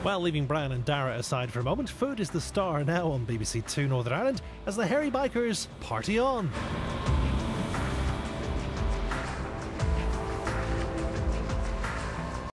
Well, leaving Brian and Dara aside for a moment, food is the star now on BBC Two Northern Ireland as the hairy bikers party on.